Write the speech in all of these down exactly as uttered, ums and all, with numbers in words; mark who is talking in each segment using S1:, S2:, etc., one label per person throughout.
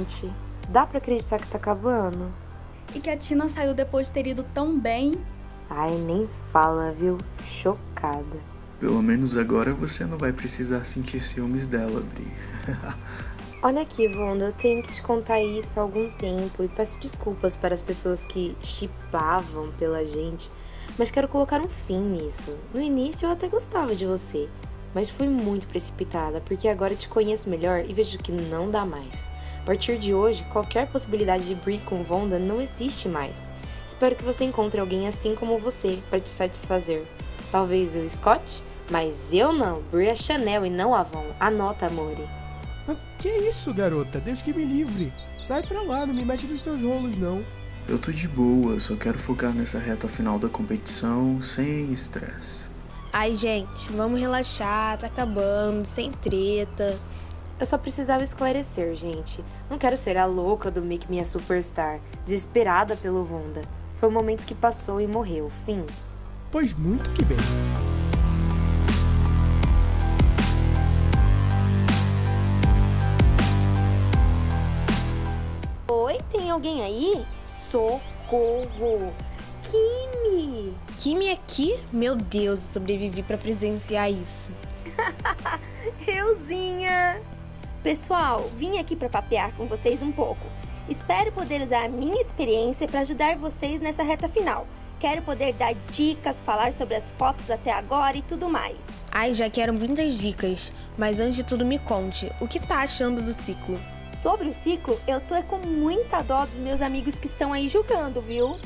S1: Gente, dá pra acreditar que tá acabando?
S2: E que a Tina saiu depois de ter ido tão bem.
S1: Ai, nem fala, viu? Chocada.
S3: Pelo menos agora você não vai precisar sentir ciúmes dela, Bri.
S1: Olha aqui, Wanda, eu tenho que te contar isso há algum tempo e peço desculpas para as pessoas que shippavam pela gente, mas quero colocar um fim nisso. No início eu até gostava de você, mas fui muito precipitada porque agora te conheço melhor e vejo que não dá mais. A partir de hoje, qualquer possibilidade de Bri com Wanda não existe mais. Espero que você encontre alguém assim como você para te satisfazer. Talvez o Scott? Mas eu não, Bri é Chanel e não Avon. Anota, amore.
S4: Ah, que isso, garota? Deus que me livre. Sai pra lá, não me mete nos teus rolos, não.
S3: Eu tô de boa, só quero focar nessa reta final da competição sem estresse.
S5: Ai, gente, vamos relaxar, tá acabando, sem treta.
S1: Eu só precisava esclarecer, gente. Não quero ser a louca do Make Me a Superstar, desesperada pelo Wanda. Foi um momento que passou e morreu, fim.
S4: Pois muito que bem.
S6: Oi, tem alguém aí?
S1: Socorro! Kimi!
S5: Kimi aqui? Meu Deus, eu sobrevivi pra presenciar isso.
S6: Euzinha! Pessoal, vim aqui pra papear com vocês um pouco. Espero poder usar a minha experiência para ajudar vocês nessa reta final. Quero poder dar dicas, falar sobre as fotos até agora e tudo mais.
S5: Ai, já quero muitas dicas, mas antes de tudo me conte, o que tá achando do ciclo?
S6: Sobre o ciclo, eu tô com muita dó dos meus amigos que estão aí julgando, viu?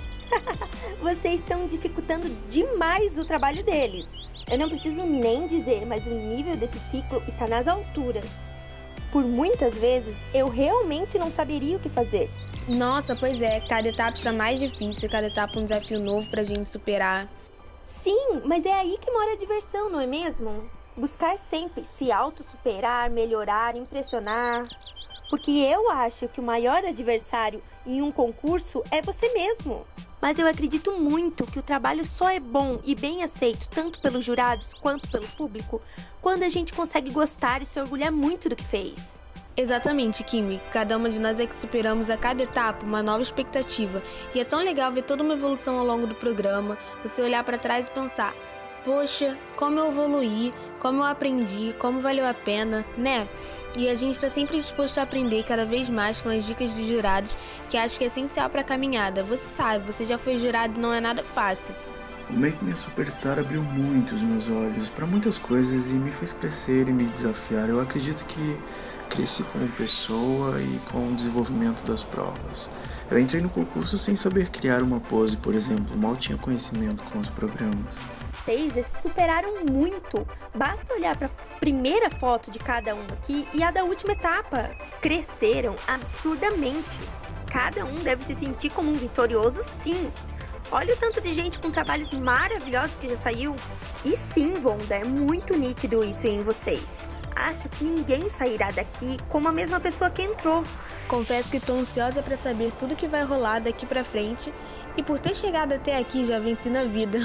S6: Vocês estão dificultando demais o trabalho deles. Eu não preciso nem dizer, mas o nível desse ciclo está nas alturas. Por muitas vezes, eu realmente não saberia o que fazer.
S5: Nossa, pois é, cada etapa está mais difícil, cada etapa um desafio novo pra gente superar.
S6: Sim, mas é aí que mora a diversão, não é mesmo? Buscar sempre se auto-superar, melhorar, impressionar. Porque eu acho que o maior adversário em um concurso é você mesmo. Mas eu acredito muito que o trabalho só é bom e bem aceito tanto pelos jurados quanto pelo público quando a gente consegue gostar e se orgulhar muito do que fez.
S5: Exatamente, Kimi. Cada uma de nós é que superamos a cada etapa uma nova expectativa. E é tão legal ver toda uma evolução ao longo do programa, você olhar pra trás e pensar: poxa, como eu evoluí, como eu aprendi, como valeu a pena, né? E a gente está sempre disposto a aprender cada vez mais com as dicas dos jurados, que acho que é essencial para a caminhada. Você sabe, você já foi jurado e não é nada fácil.
S3: O Make Me a Superstar abriu muito os meus olhos para muitas coisas e me fez crescer e me desafiar. Eu acredito que cresci como pessoa e com o desenvolvimento das provas. Eu entrei no concurso sem saber criar uma pose, por exemplo, mal tinha conhecimento com os programas.
S6: Vocês já se superaram muito. Basta olhar para a primeira foto de cada um aqui e a da última etapa. Cresceram absurdamente. Cada um deve se sentir como um vitorioso, sim. Olha o tanto de gente com trabalhos maravilhosos que já saiu. E sim, Wanda, é muito nítido isso em vocês. Acho que ninguém sairá daqui como a mesma pessoa que entrou.
S5: Confesso que estou ansiosa para saber tudo que vai rolar daqui pra frente. E por ter chegado até aqui já venci na vida.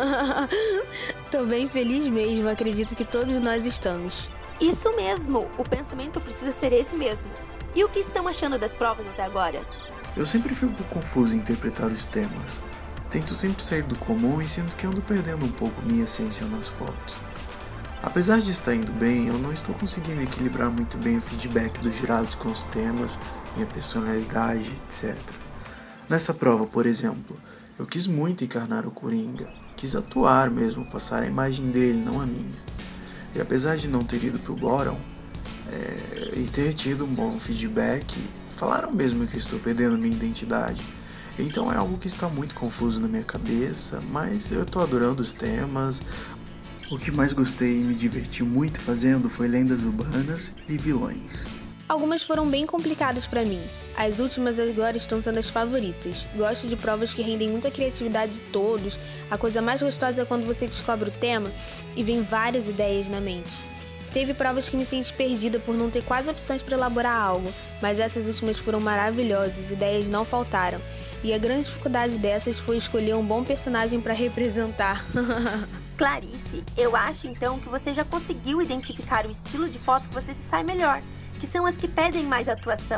S5: Tô bem feliz mesmo, acredito que todos nós estamos.
S6: Isso mesmo, o pensamento precisa ser esse mesmo. E o que estão achando das provas até agora?
S3: Eu sempre fico confuso em interpretar os temas. Tento sempre sair do comum e sinto que ando perdendo um pouco minha essência nas fotos. Apesar de estar indo bem, eu não estou conseguindo equilibrar muito bem o feedback dos jurados com os temas, minha personalidade, etcétera. Nessa prova, por exemplo, eu quis muito encarnar o Coringa, quis atuar mesmo, passar a imagem dele, não a minha. E apesar de não ter ido pro bottom, é, e ter tido um bom feedback, falaram mesmo que eu estou perdendo minha identidade. Então é algo que está muito confuso na minha cabeça, mas eu estou adorando os temas. O que mais gostei e me diverti muito fazendo foi lendas urbanas e vilões.
S5: Algumas foram bem complicadas pra mim. As últimas agora estão sendo as favoritas. Gosto de provas que rendem muita criatividade de todos. A coisa mais gostosa é quando você descobre o tema e vem várias ideias na mente. Teve provas que me senti perdida por não ter quase opções para elaborar algo, mas essas últimas foram maravilhosas, ideias não faltaram. E a grande dificuldade dessas foi escolher um bom personagem para representar.
S6: Clarice, eu acho então que você já conseguiu identificar o estilo de foto que você se sai melhor, que são as que pedem mais atuação.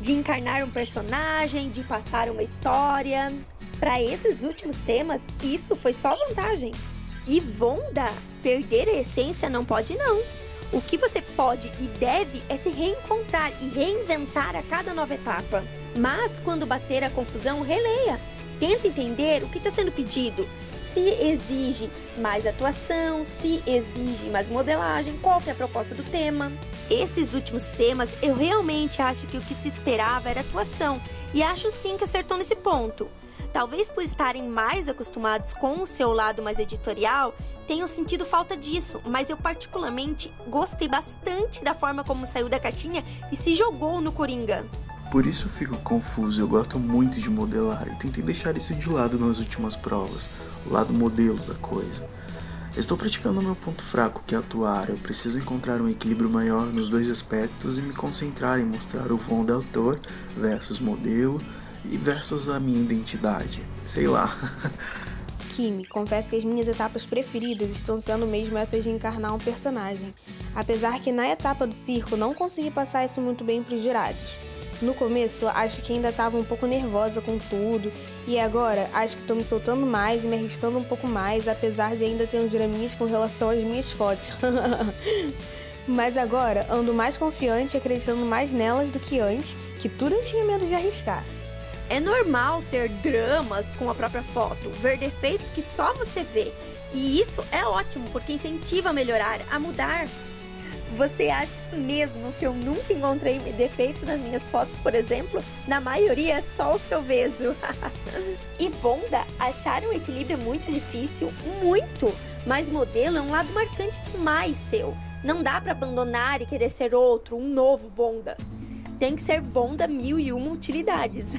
S6: de encarnar um personagem, de passar uma história. Para esses últimos temas, isso foi só vantagem. E Vonda, perder a essência não pode não. O que você pode e deve é se reencontrar e reinventar a cada nova etapa. Mas quando bater a confusão, releia. Tenta entender o que está sendo pedido. Se exige mais atuação, se exige mais modelagem, qual que é a proposta do tema. Esses últimos temas, eu realmente acho que o que se esperava era atuação. E acho sim que acertou nesse ponto. Talvez por estarem mais acostumados com o seu lado mais editorial, tenham sentido falta disso, mas eu particularmente gostei bastante da forma como saiu da caixinha e se jogou no Coringa.
S3: Por isso eu fico confuso, eu gosto muito de modelar e tentei deixar isso de lado nas últimas provas, o lado modelo da coisa. Estou praticando meu ponto fraco, que é atuar, eu preciso encontrar um equilíbrio maior nos dois aspectos e me concentrar em mostrar o Vonda autor versus modelo, e versus a minha identidade, sei lá.
S5: Kimi, confesso que as minhas etapas preferidas estão sendo mesmo essas de encarnar um personagem, apesar que na etapa do circo não consegui passar isso muito bem para os jurados. No começo, acho que ainda estava um pouco nervosa com tudo, e agora acho que estou me soltando mais e me arriscando um pouco mais, apesar de ainda ter uns draminhas com relação às minhas fotos. Mas agora ando mais confiante e acreditando mais nelas do que antes, que tudo eu tinha medo de arriscar.
S6: É normal ter dramas com a própria foto, ver defeitos que só você vê. E isso é ótimo, porque incentiva a melhorar, a mudar. Você acha mesmo que eu nunca encontrei defeitos nas minhas fotos, por exemplo? Na maioria é só o que eu vejo. E Vonda, achar um equilíbrio é muito difícil, muito. Mas modelo é um lado marcante demais seu. Não dá pra abandonar e querer ser outro, um novo Vonda. Tem que ser Vonda mil e uma utilidades.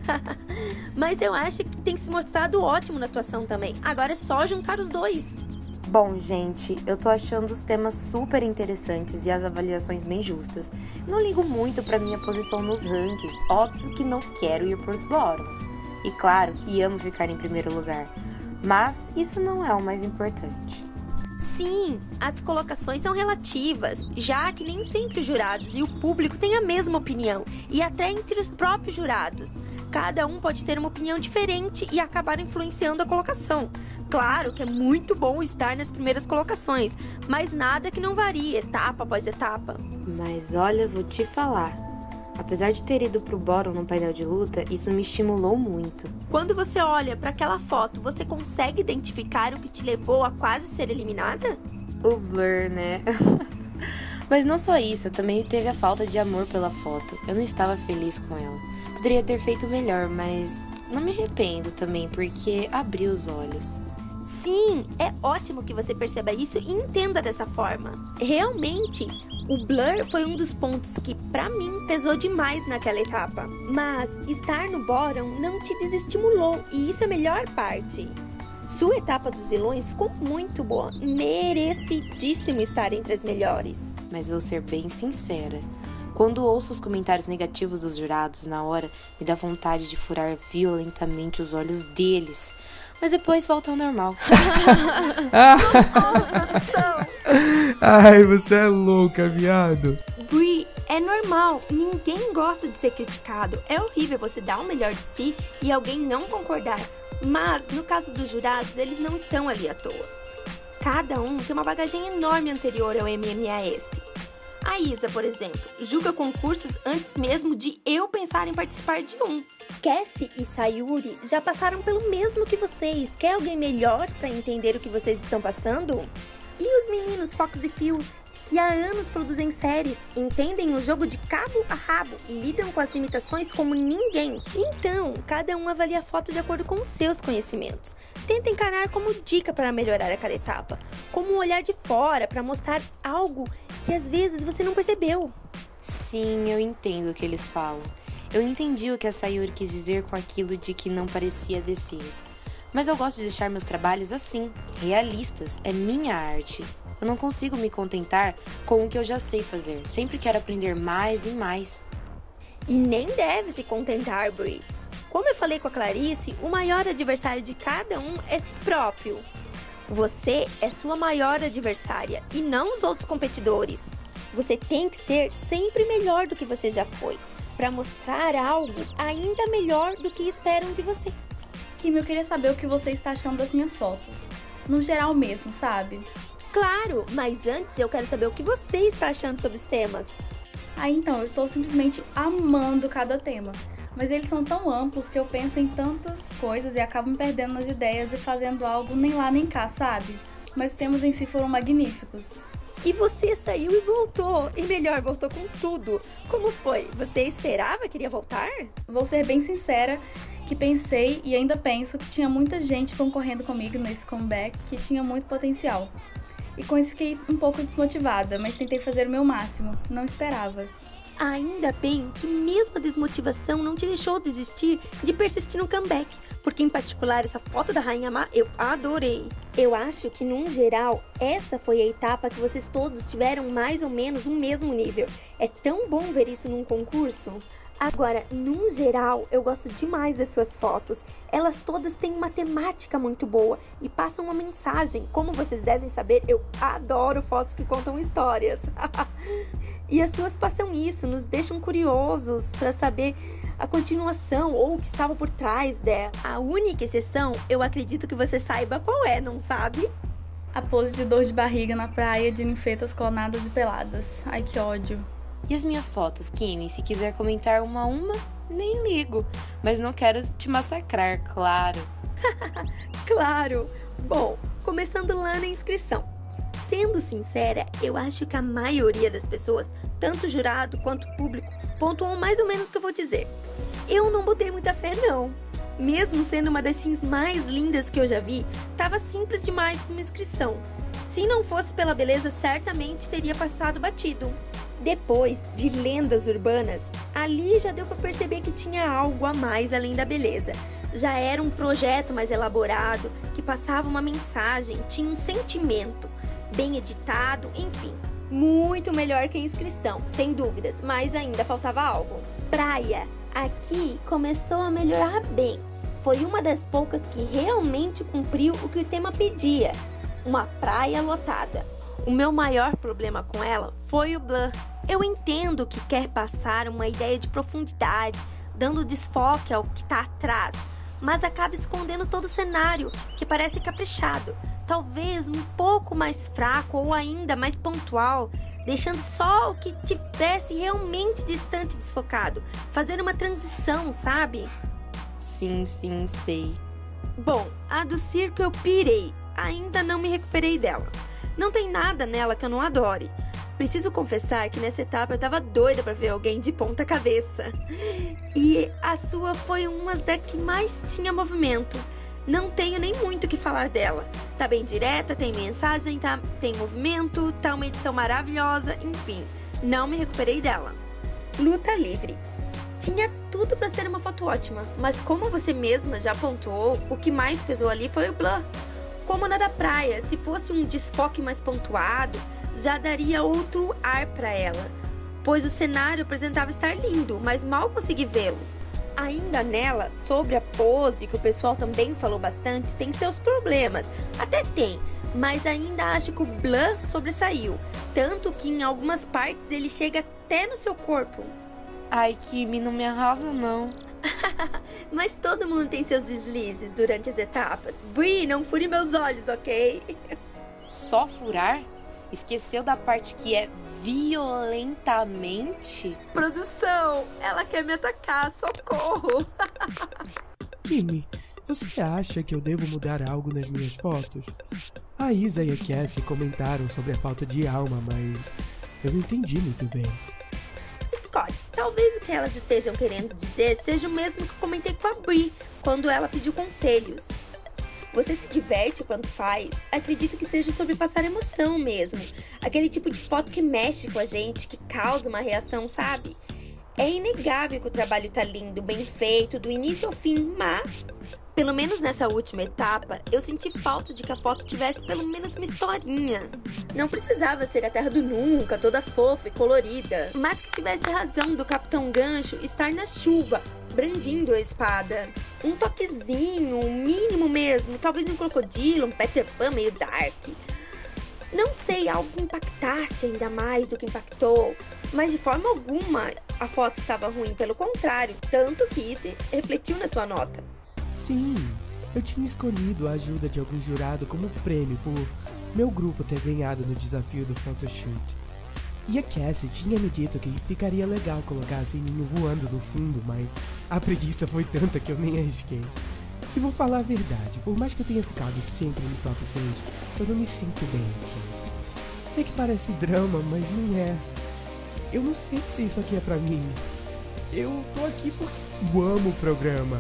S6: Mas eu acho que tem se mostrado ótimo na atuação também. Agora é só juntar os dois.
S1: Bom, gente, eu tô achando os temas super interessantes e as avaliações bem justas. Não ligo muito pra minha posição nos rankings. Óbvio que não quero ir pros bottoms. E claro que amo ficar em primeiro lugar. Mas isso não é o mais importante.
S6: Sim, as colocações são relativas, já que nem sempre os jurados e o público têm a mesma opinião, e até entre os próprios jurados. Cada um pode ter uma opinião diferente e acabar influenciando a colocação. Claro que é muito bom estar nas primeiras colocações, mas nada que não varie etapa após etapa.
S1: Mas olha, vou te falar. Apesar de ter ido pro bottom no painel de luta, isso me estimulou muito.
S6: Quando você olha para aquela foto, você consegue identificar o que te levou a quase ser eliminada?
S1: O blur, né? Mas não só isso, também teve a falta de amor pela foto. Eu não estava feliz com ela. Poderia ter feito melhor, mas não me arrependo também, porque abri os olhos.
S6: Sim, é ótimo que você perceba isso e entenda dessa forma. Realmente, o blur foi um dos pontos que, pra mim, pesou demais naquela etapa. Mas estar no bottom não te desestimulou, e isso é a melhor parte. Sua etapa dos vilões ficou muito boa, merecidíssimo estar entre as melhores.
S1: Mas vou ser bem sincera. Quando ouço os comentários negativos dos jurados na hora, me dá vontade de furar violentamente os olhos deles. Mas depois volta ao normal.
S4: Ai, você é louca, viado.
S6: Brie, é normal. Ninguém gosta de ser criticado. É horrível você dar o melhor de si e alguém não concordar. Mas, no caso dos jurados, eles não estão ali à toa. Cada um tem uma bagagem enorme anterior ao M M A S. A Isa, por exemplo, julga concursos antes mesmo de eu pensar em participar de um. Cassie e Sayuri já passaram pelo mesmo que vocês. Quer alguém melhor para entender o que vocês estão passando? E os meninos Fox e Phil, que há anos produzem séries, entendem o jogo de cabo a rabo e lidam com as limitações como ninguém. Então, cada um avalia a foto de acordo com os seus conhecimentos. Tenta encarar como dica para melhorar aquela etapa, como um olhar de fora para mostrar algo que às vezes você não percebeu.
S1: Sim, eu entendo o que eles falam. Eu entendi o que a Sayuri quis dizer com aquilo de que não parecia The Sims. Mas eu gosto de deixar meus trabalhos assim, realistas, é minha arte. Eu não consigo me contentar com o que eu já sei fazer, sempre quero aprender mais e mais.
S6: E nem deve se contentar, Brie. Como eu falei com a Clarice, o maior adversário de cada um é si próprio. Você é sua maior adversária e não os outros competidores. Você tem que ser sempre melhor do que você já foi, para mostrar algo ainda melhor do que esperam de você.
S2: Kim, eu queria saber o que você está achando das minhas fotos. No geral mesmo, sabe?
S6: Claro, mas antes eu quero saber o que você está achando sobre os temas.
S2: Ah, então, eu estou simplesmente amando cada tema. Mas eles são tão amplos que eu penso em tantas coisas e acabo me perdendo nas ideias e fazendo algo nem lá nem cá, sabe? Mas os temas em si foram magníficos.
S6: E você saiu e voltou. E melhor, voltou com tudo. Como foi? Você esperava que iria voltar?
S2: Vou ser bem sincera que pensei e ainda penso que tinha muita gente concorrendo comigo nesse comeback que tinha muito potencial. E com isso fiquei um pouco desmotivada, mas tentei fazer o meu máximo. Não esperava.
S6: Ainda bem que mesmo a desmotivação não te deixou desistir de persistir no comeback, porque em particular essa foto da Rainha Má eu adorei. Eu acho que, num geral, essa foi a etapa que vocês todos tiveram mais ou menos o mesmo nível. É tão bom ver isso num concurso. Agora, num geral, eu gosto demais das suas fotos. Elas todas têm uma temática muito boa e passam uma mensagem. Como vocês devem saber, eu adoro fotos que contam histórias. E as suas passam isso, nos deixam curiosos para saber a continuação ou o que estava por trás dela. A única exceção, eu acredito que você saiba qual é, não sabe?
S2: A pose de dor de barriga na praia de ninfetas clonadas e peladas. Ai, que ódio.
S1: E as minhas fotos, Kimi? Se quiser comentar uma a uma, nem ligo. Mas não quero te massacrar, claro.
S6: Claro! Bom, começando lá na inscrição. Sendo sincera, eu acho que a maioria das pessoas, tanto jurado quanto público, pontuam mais ou menos o que eu vou dizer. Eu não botei muita fé, não. Mesmo sendo uma das sims mais lindas que eu já vi, tava simples demais para uma inscrição. Se não fosse pela beleza, certamente teria passado batido. Depois de lendas urbanas, ali já deu para perceber que tinha algo a mais além da beleza. Já era um projeto mais elaborado, que passava uma mensagem, tinha um sentimento, bem editado, enfim. Muito melhor que a inscrição, sem dúvidas, mas ainda faltava algo. Praia. Aqui começou a melhorar bem. Foi uma das poucas que realmente cumpriu o que o tema pedia. Uma praia lotada. O meu maior problema com ela foi o blur. Eu entendo que quer passar uma ideia de profundidade, dando desfoque ao que está atrás, mas acaba escondendo todo o cenário, que parece caprichado. Talvez um pouco mais fraco ou ainda mais pontual, deixando só o que tivesse realmente distante e desfocado, fazer uma transição, sabe?
S1: Sim, sim, sei.
S6: Bom, a do circo eu pirei, ainda não me recuperei dela. Não tem nada nela que eu não adore. Preciso confessar que nessa etapa eu tava doida pra ver alguém de ponta cabeça. E a sua foi uma das que mais tinha movimento. Não tenho nem muito o que falar dela. Tá bem direta, tem mensagem, tá, tem movimento, tá uma edição maravilhosa, enfim. Não me recuperei dela. Luta livre. Tinha tudo pra ser uma foto ótima, mas como você mesma já pontuou, o que mais pesou ali foi o blur. Como na da praia, se fosse um desfoque mais pontuado, já daria outro ar pra ela, pois o cenário apresentava estar lindo, mas mal consegui vê-lo. Ainda nela, sobre a pose, que o pessoal também falou bastante, tem seus problemas. Até tem, mas ainda acho que o blur sobressaiu, tanto que em algumas partes ele chega até no seu corpo.
S1: Ai, Kimi, não me arrasa não.
S6: Mas todo mundo tem seus deslizes durante as etapas. Bri, não fure meus olhos, ok?
S1: Só furar? Esqueceu da parte que é violentamente?
S6: Produção, ela quer me atacar, socorro!
S4: Kimi, você acha que eu devo mudar algo nas minhas fotos? A Isa e a Cassie comentaram sobre a falta de alma, mas eu não entendi muito bem.
S6: Scott, talvez o que elas estejam querendo dizer seja o mesmo que eu comentei com a Bri, quando ela pediu conselhos. Você se diverte quando faz? Acredito que seja sobre passar emoção mesmo. Aquele tipo de foto que mexe com a gente, que causa uma reação, sabe? É inegável que o trabalho tá lindo, bem feito, do início ao fim, mas... pelo menos nessa última etapa, eu senti falta de que a foto tivesse pelo menos uma historinha. Não precisava ser a Terra do Nunca, toda fofa e colorida, mas que tivesse razão do Capitão Gancho estar na chuva, brandindo a espada. Um toquezinho, um mínimo mesmo, talvez um crocodilo, um Peter Pan meio dark. Não sei, algo que impactasse ainda mais do que impactou, mas de forma alguma a foto estava ruim, pelo contrário, tanto que isso refletiu na sua nota.
S4: Sim, eu tinha escolhido a ajuda de algum jurado como prêmio por meu grupo ter ganhado no desafio do photoshoot. E a Cassie tinha me dito que ficaria legal colocar a sininho voando no fundo, mas a preguiça foi tanta que eu nem arrisquei. E vou falar a verdade, por mais que eu tenha ficado sempre no top três, eu não me sinto bem aqui. Sei que parece drama, mas não é. Eu não sei se isso aqui é pra mim. Eu tô aqui porque eu amo o programa,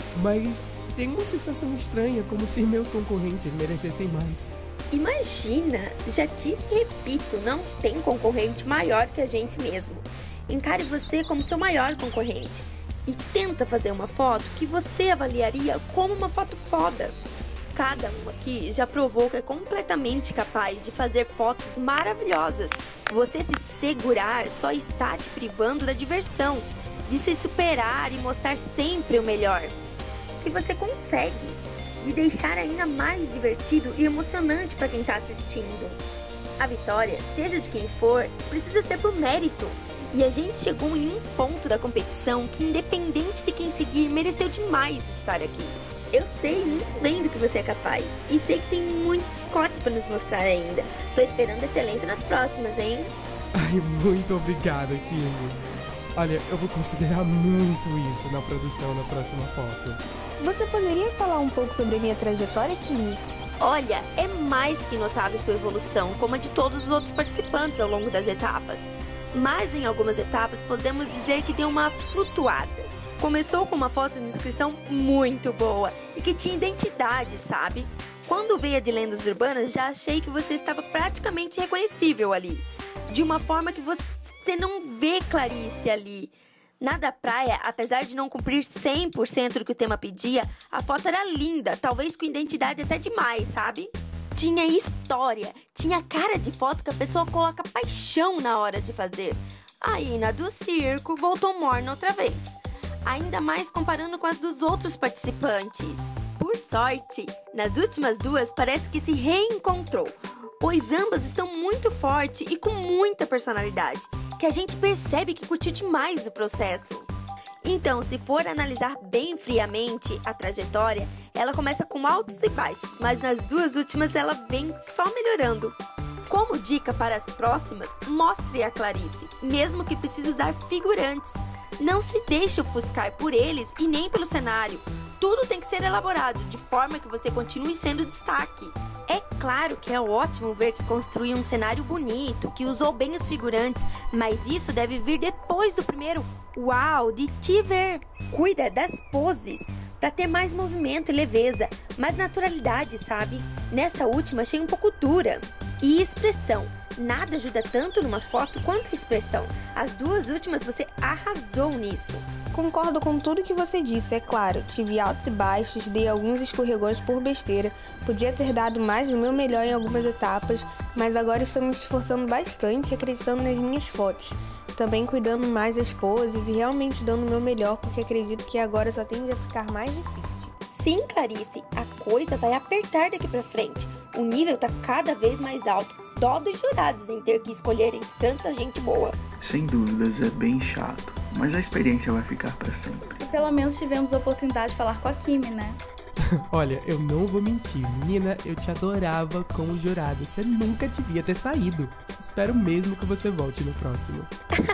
S4: mas tem uma sensação estranha, como se meus concorrentes merecessem mais.
S6: Imagina, já disse e repito, não tem concorrente maior que a gente mesmo. Encare você como seu maior concorrente e tenta fazer uma foto que você avaliaria como uma foto foda. Cada um aqui já provou que é completamente capaz de fazer fotos maravilhosas. Você se segurar só está te privando da diversão, de se superar e mostrar sempre o melhor que você consegue, de deixar ainda mais divertido e emocionante para quem está assistindo. A vitória, seja de quem for, precisa ser por mérito. E a gente chegou em um ponto da competição que, independente de quem seguir, mereceu demais estar aqui. Eu sei muito bem do que você é capaz e sei que tem muito Scott para nos mostrar ainda. Tô esperando excelência nas próximas, hein?
S4: Ai, muito obrigada, Kimi. Olha, eu vou considerar muito isso na produção da próxima foto.
S5: Você poderia falar um pouco sobre a minha trajetória, Kimi?
S6: Olha, é mais que notável sua evolução, como a de todos os outros participantes ao longo das etapas. Mas em algumas etapas podemos dizer que deu uma flutuada. Começou com uma foto de inscrição muito boa e que tinha identidade, sabe? Quando veio a de lendas urbanas, já achei que você estava praticamente reconhecível ali. De uma forma que você não vê Clarice ali. Na da praia, apesar de não cumprir cem por cento do que o tema pedia, a foto era linda, talvez com identidade até demais, sabe? Tinha história, tinha cara de foto que a pessoa coloca paixão na hora de fazer. Aí na do circo voltou morna outra vez. Ainda mais comparando com as dos outros participantes. Por sorte, nas últimas duas parece que se reencontrou, pois ambas estão muito fortes e com muita personalidade, que a gente percebe que curtiu demais o processo. Então, se for analisar bem friamente a trajetória, ela começa com altos e baixos, mas nas duas últimas ela vem só melhorando. Como dica para as próximas, mostre a Clarice, mesmo que precise usar figurantes. Não se deixe ofuscar por eles e nem pelo cenário. Tudo tem que ser elaborado, de forma que você continue sendo destaque. É claro que é ótimo ver que construiu um cenário bonito, que usou bem os figurantes, mas isso deve vir depois do primeiro uau de te ver. Cuida das poses, para ter mais movimento e leveza, mais naturalidade, sabe? Nessa última achei um pouco dura. E expressão. Nada ajuda tanto numa foto quanto a expressão. As duas últimas você arrasou nisso.
S5: Concordo com tudo que você disse, é claro. Tive altos e baixos, dei alguns escorregões por besteira. Podia ter dado mais do meu melhor em algumas etapas, mas agora estou me esforçando bastante, acreditando nas minhas fotos. Também cuidando mais das poses e realmente dando o meu melhor, porque acredito que agora só tende a ficar mais difícil.
S6: Sim, Clarice, a coisa vai apertar daqui pra frente. O nível tá cada vez mais alto. Dó dos jurados em ter que escolher entre tanta gente boa.
S3: Sem dúvidas, é bem chato, mas a experiência vai ficar pra sempre.
S2: E pelo menos tivemos a oportunidade de falar com a Kimi, né?
S4: Olha, eu não vou mentir, menina, eu te adorava como jurada. Você nunca devia ter saído. Espero mesmo que você volte no próximo.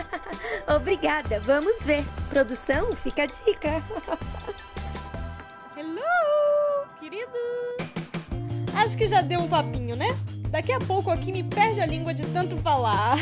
S6: Obrigada, vamos ver. Produção, fica a dica.
S7: Hello, queridos! Acho que já deu um papinho, né? Daqui a pouco a Kimi perde a língua de tanto falar.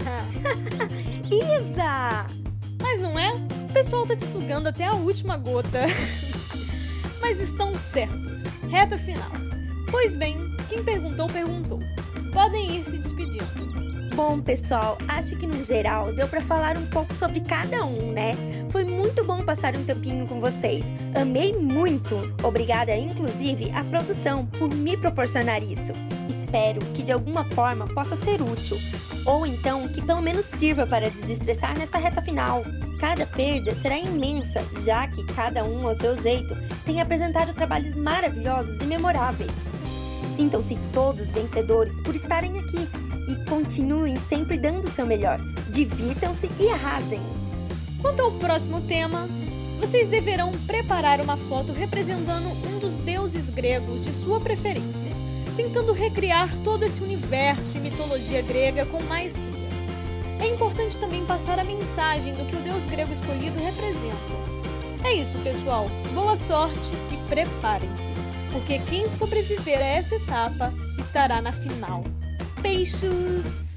S6: Isa!
S7: Mas não é? O pessoal tá te sugando até a última gota. Mas estão certos. Reta final. Pois bem, quem perguntou, perguntou. Podem ir se despedindo.
S6: Bom, pessoal, acho que no geral deu pra falar um pouco sobre cada um, né? Foi muito bom passar um tempinho com vocês. Amei muito. Obrigada, inclusive, à produção por me proporcionar isso. Espero que de alguma forma possa ser útil, ou então que pelo menos sirva para desestressar nessa reta final. Cada perda será imensa, já que cada um, ao seu jeito, tem apresentado trabalhos maravilhosos e memoráveis. Sintam-se todos vencedores por estarem aqui e continuem sempre dando o seu melhor. Divirtam-se e arrasem!
S7: Quanto ao próximo tema, vocês deverão preparar uma foto representando um dos deuses gregos de sua preferência, tentando recriar todo esse universo e mitologia grega com maestria. É importante também passar a mensagem do que o deus grego escolhido representa. É isso, pessoal. Boa sorte e preparem-se, porque quem sobreviver a essa etapa estará na final. Beijos!